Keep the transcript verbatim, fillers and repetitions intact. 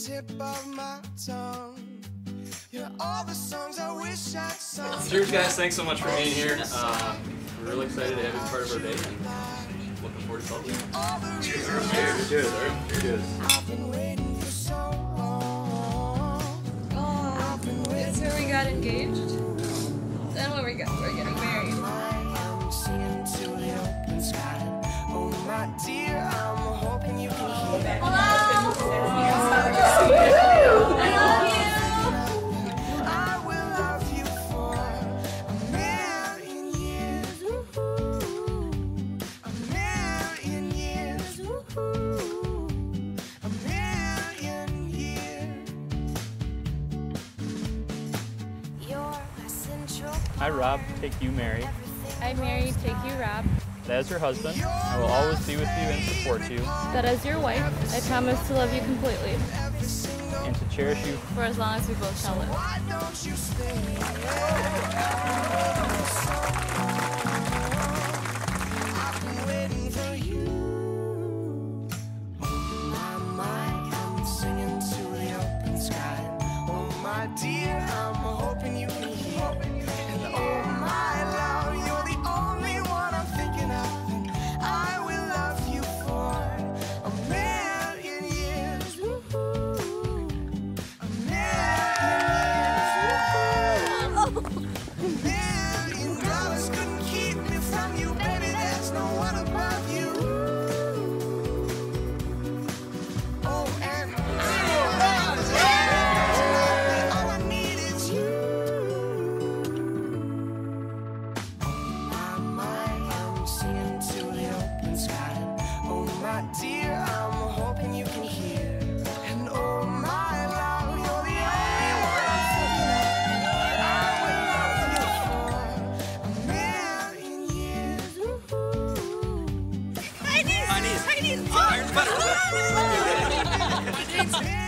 tip of my tongue. You're all the songs I wish I'd sung. Cheers, guys. Thanks so much for being here. Uh, we're really excited to have you part of our day. And looking forward to celebrating. Cheers. Cheers. Cheers. Cheers. I've been waiting for so long. Oh, this is where we got engaged. Then when we got, we're getting married. I'm singing to the open sky. Oh my dear, I'm hoping you can hear. Hello. I love you. I will love you for a million years. Woo-hoo. A million years. Woo-hoo. A million years. You're my central. I, Rob, take you, Mary. I, Mary, take you, Rob. That as your husband, I will always be with you and support you, That as your wife, I promise to love you completely, and to cherish you. for as long as we both shall live. Why don't you stay? I've been waiting for you. Oh my, my, I'm singing to the open sky. Oh my dear, I'm hoping you can hear. And oh my love, you're the only one I'm thinking of. I will love you for a million years. Woo-hoo. A million dollars couldn't keep me from you, baby. There's no one above you. Oh, and all I need is you. Oh my, my, I'm singing to the open sky. Oh my dear, I'm hoping you can hear. And oh my love, you're the only one I'm thinking of. I will love you for a million years. Woo-hoo. Chinese! Chinese! Chinese! A million